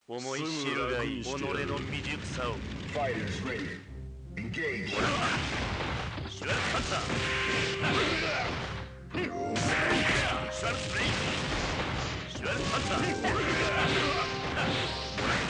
思い知るがいい己の未熟さを。 Fighters ready. Engage. シュワルカッター、シュワルスプレイ、シュワルカッター。